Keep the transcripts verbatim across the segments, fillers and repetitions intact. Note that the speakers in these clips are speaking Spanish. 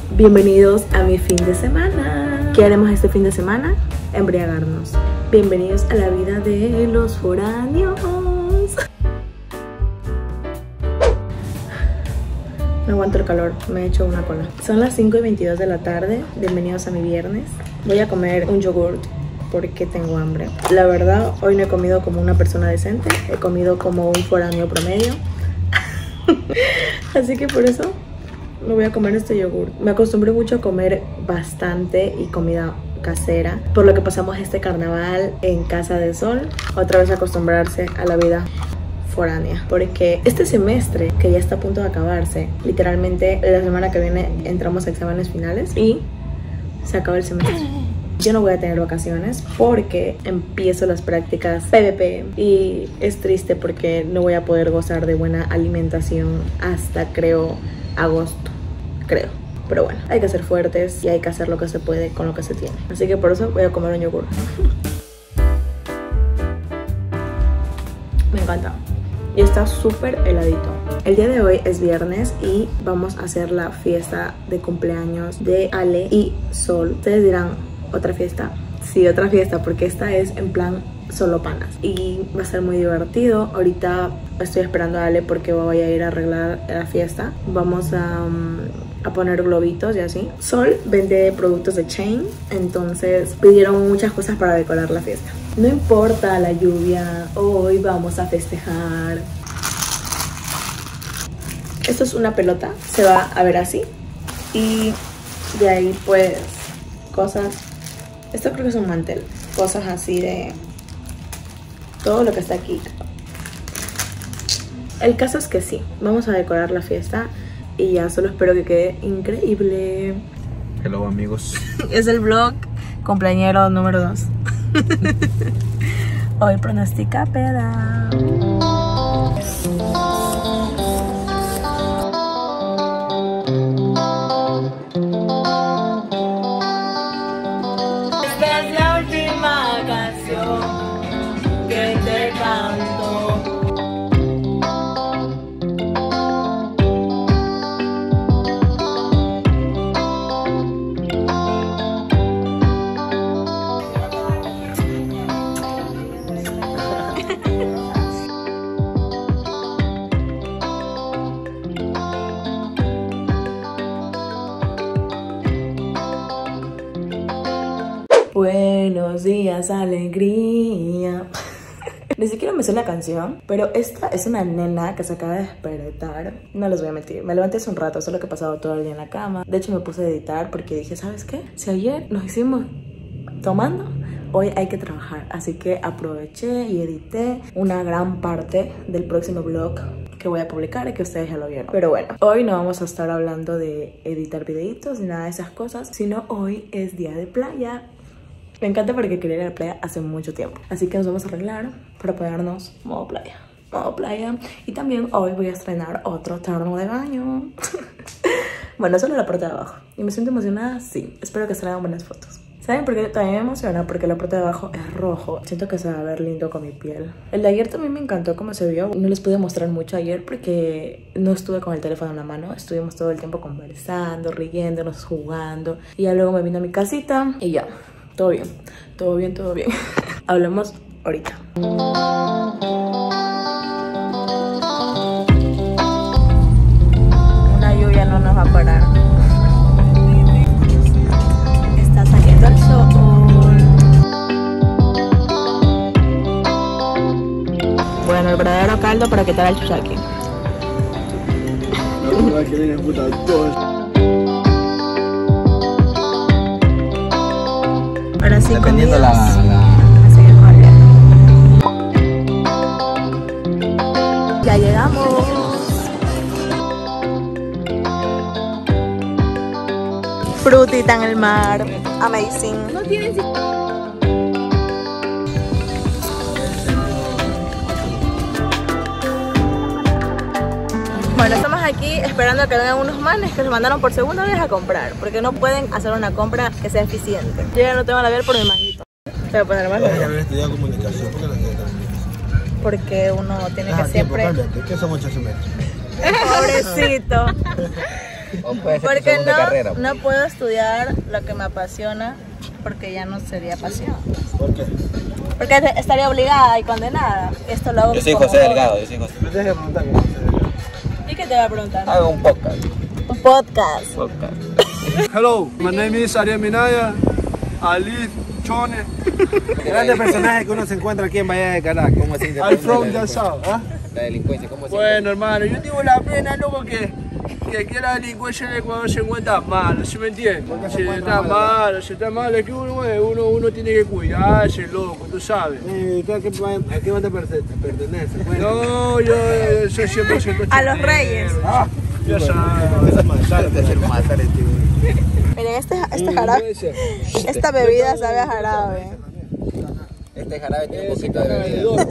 Bienvenidos a mi fin de semana. ¿Qué haremos este fin de semana? Embriagarnos. Bienvenidos a la vida de los foráneos. No aguanto el calor, me he hecho una cola. Son las cinco y veintidós de la tarde. Bienvenidos a mi viernes. Voy a comer un yogurt porque tengo hambre. La verdad, hoy no he comido como una persona decente. He comido como un foráneo promedio. Así que por eso me voy a comer este yogur. Me acostumbré mucho a comer bastante y comida casera, por lo que pasamos este carnaval en Casa de Sol. Otra vez acostumbrarse a la vida foránea, porque este semestre que ya está a punto de acabarse, literalmente la semana que viene entramos a exámenes finales y se acaba el semestre. Yo no voy a tener vacaciones porque empiezo las prácticas P V P y es triste porque no voy a poder gozar de buena alimentación hasta creo agosto, creo. Pero bueno, hay que ser fuertes y hay que hacer lo que se puede con lo que se tiene. Así que por eso voy a comer un yogur. Me encanta. Y está súper heladito. El día de hoy es viernes y vamos a hacer la fiesta de cumpleaños de Ale y Sol. Ustedes dirán, ¿otra fiesta? Sí, otra fiesta, porque esta es en plan solo panas. Y va a ser muy divertido. Ahorita estoy esperando a Ale porque voy a ir a arreglar la fiesta. Vamos a... Um, a poner globitos y así. Sol vende productos de Chain, entonces pidieron muchas cosas para decorar la fiesta. No importa la lluvia, hoy vamos a festejar. Esto es una pelota, se va a ver así. Y de ahí pues cosas, esto creo que es un mantel, cosas así de todo lo que está aquí. El caso es que sí, vamos a decorar la fiesta. Y ya solo espero que quede increíble. Hello amigos. Es el vlog cumpleañero número dos. Hoy pronostica peda. Esta es la última canción que te canto. Buenos días, alegría. Ni siquiera me sé la canción, pero esta es una nena que se acaba de despertar. No les voy a mentir, me levanté hace un rato, solo que he pasado todo el día en la cama. De hecho me puse a editar porque dije, ¿sabes qué? Si ayer nos hicimos tomando, hoy hay que trabajar. Así que aproveché y edité una gran parte del próximo vlog que voy a publicar y que ustedes ya lo vieron. Pero bueno, hoy no vamos a estar hablando de editar videitos ni nada de esas cosas, sino hoy es día de playa. Me encanta porque quería ir a la playa hace mucho tiempo. Así que nos vamos a arreglar para ponernos modo playa. Modo playa. Y también hoy voy a estrenar otro terno de baño. Bueno, solo la parte de abajo. ¿Y me siento emocionada? Sí. Espero que salgan buenas fotos. ¿Saben por qué también me emociona? Porque la parte de abajo es rojo. Siento que se va a ver lindo con mi piel. El de ayer también me encantó cómo se vio. No les pude mostrar mucho ayer porque no estuve con el teléfono en la mano. Estuvimos todo el tiempo conversando, riéndonos, jugando. Y ya luego me vine a mi casita y ya. Todo bien, todo bien, todo bien. Hablemos ahorita. Una lluvia no nos va a parar. Está saliendo el sol. Bueno, el verdadero caldo para quitar el chuchaqui. No, no, que puta todo. Ahora sí, dependiendo la, la... Ya llegamos. Frutita en el mar. Amazing. No tienes... Bueno, estamos aquí esperando a que vengan unos manes que se mandaron por segunda vez a comprar, porque no pueden hacer una compra que sea eficiente. Yo ya no tengo la ver por mi manguito. Te voy a poner más largo. Haber estudiado comunicación, ¿por qué no quieres comunicación? Porque uno tiene ah, que siempre... Cállate, ¿qué son muchos semestres? Pobrecito. O puede ser tu Porque segunda no, carrera. no puedo estudiar lo que me apasiona porque ya no sería pasión. ¿Por qué? Porque estaría obligada y condenada. Esto lo hago Yo soy como José hobby. Delgado, yo soy José. Me dejes preguntar cómo se ve. ¿Y qué te va a preguntar? Hago un podcast. Un podcast. podcast. Hello, my name is Ariel Minaya, Ali Chone. Grandes personajes que uno se encuentra aquí en Bahía de Caracas. ¿Cómo se I'm from the south. ¿ah? La delincuencia, ¿cómo se Bueno, hermano, yo tengo la pena, loco, que, que aquí la delincuencia en el Ecuador se encuentra mal, ¿sí me entiendes? Si está mal, si está mal, es que uno, uno, uno tiene que cuidarse, loco, tú sabes. Eh, ¿tú ¿A qué, a qué banda pertenece? pertenece? No, yo eh, soy cien por ciento A los chileno. Reyes. Ah, ya sabes. De hacer matar este güey. Miren, este, este jarabe, esta bebida sabe a jarabe. Este jarabe tiene un poquito de bebida.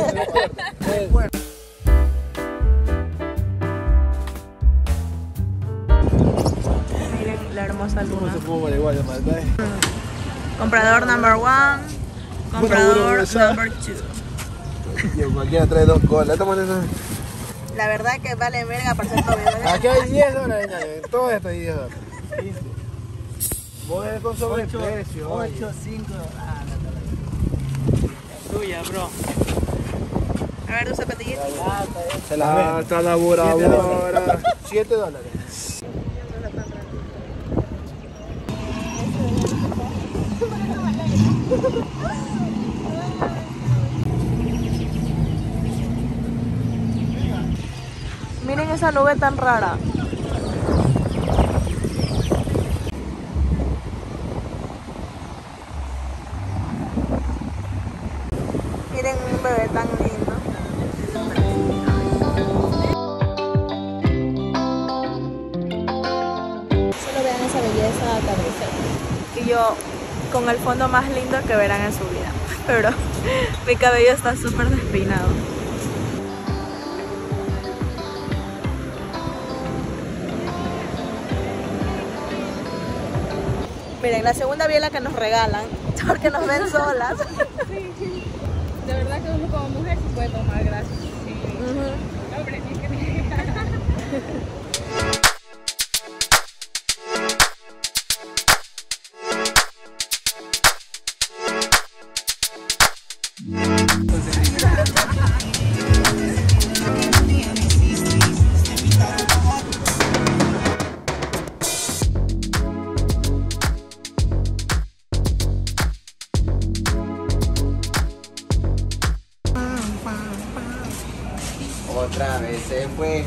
Miren la hermosa luna. Se fuma marihuana, madre. Comprador number one. Comprador number two. Y cualquiera trae dos colas. Esta manera. La verdad que vale verga para ser novio. Aquí hay diez dólares, dale. Todo esto hay diez dólares. Vos eres con sobreprecio. ocho, cinco. Ah, Tuya, bro. A ver, tu zapatillito. Se la Ah, está la voladora. siete dólares. Miren esa nube tan rara. Miren un bebé tan lindo. Solo vean esa belleza de atardecer. Y yo con el fondo más lindo que verán en su vida. Pero mi cabello está súper despeinado. Miren, la segunda biela que nos regalan, porque nos ven solas. Sí, de verdad que uno como mujer se puede tomar, gracias. Sí. Ujú. Hombre, ni que Otra vez se fue.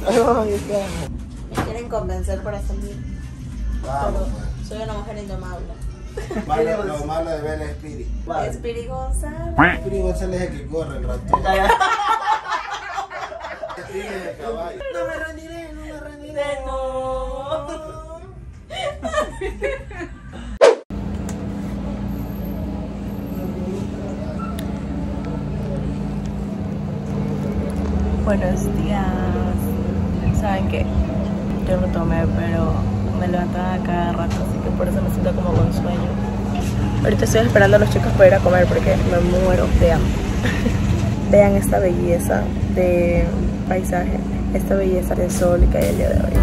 Me quieren convencer para salir. Pero soy una mujer indomable. Malo, lo malo de ver a Spirit. Espiri González. Spirit González es el que corre el ratón. No me rendiré, no me rendiré, no. Buenos días. ¿Saben qué? Yo no tomé, pero me levantaba cada rato, así que por eso me siento como con sueño. Ahorita estoy esperando a los chicos para ir a comer porque me muero de hambre. Vean esta belleza de paisaje, esta belleza de sol que hay el día de hoy.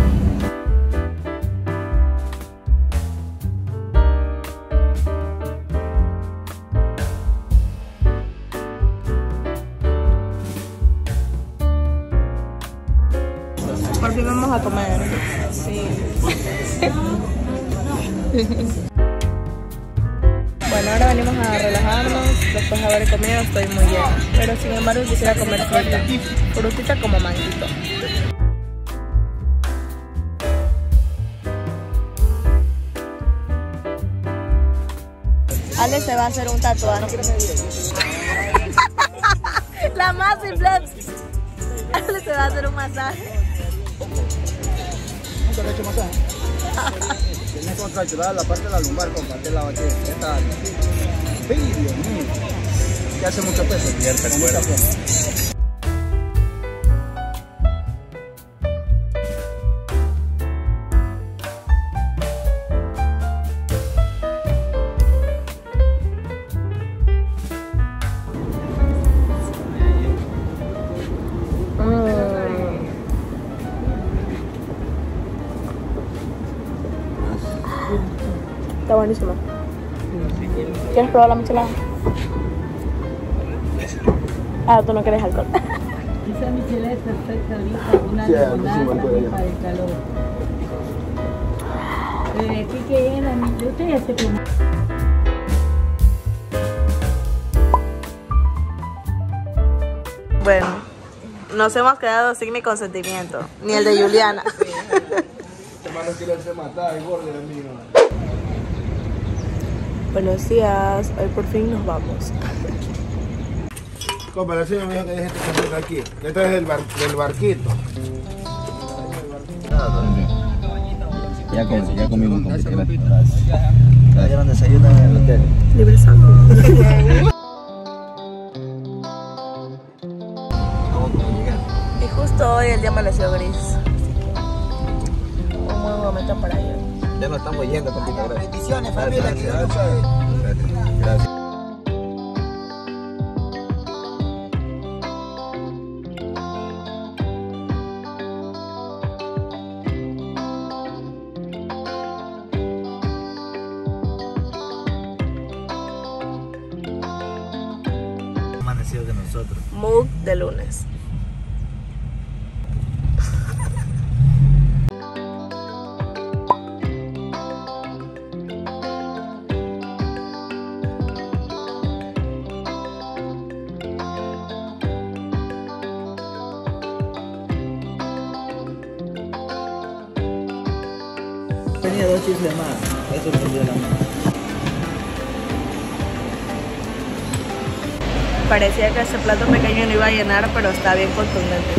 Por fin vamos a comer. Sí. Bueno, ahora venimos a relajarnos. Después de haber comido estoy muy llena. Pero sin embargo quisiera comer fruta. Frutita como manguito. Ale se va a hacer un tatuaje. La más simple. Ale se va a hacer un masaje. ¿Nunca te he hecho masaje? Tienes que contracturar la parte de la lumbar, compartir la baqueta. Esta. ¡Ay, Dios mío! ¿Qué hace mucho peso? Y el recuerdo. Está buenísima. ¿Quieres probar la michelada? Ah, tú no quieres alcohol. Esa michelada es perfecta ahorita, una Sí, limonada sí, también sí. para el calor. Eh, ¿qué que era? Usted ya se comió. Bueno, nos hemos quedado sin mi consentimiento, ni el de Juliana. Hermano quiere hacer matar, gordo amigo. Buenos días, hoy por fin nos vamos. Compa, la señora me dijo que deje este café aquí. Que esto es del, bar, del barquito. Ya, com ya comimos, compita, gracias. Gracias. ¿Dieron desayuno en el hotel? Libre saco. Y justo hoy el día amaneció gris. Un buen momento para ir. Ya nos estamos yendo, compita, gracias. Bendiciones, familia, familia. Gracias. Gracias. Gracias. Amanecido que nosotros. Mood de lunes. Tenía dos chistes más. Eso perdió la mano. Parecía que ese plato pequeño no iba a llenar, pero está bien contundente.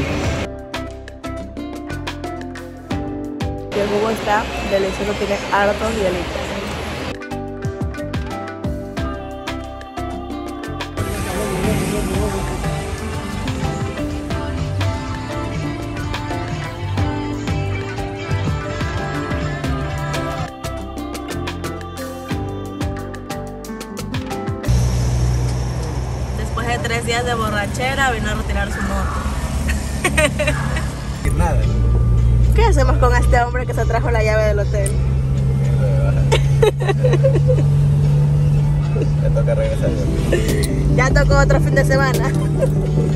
Y el jugo está delicioso, tiene hartos hielitos. Después de tres días de borrachera, vino a retirar su moto. Nada. ¿Qué hacemos con este hombre que se trajo la llave del hotel? Me toca regresar. Ya tocó otro fin de semana.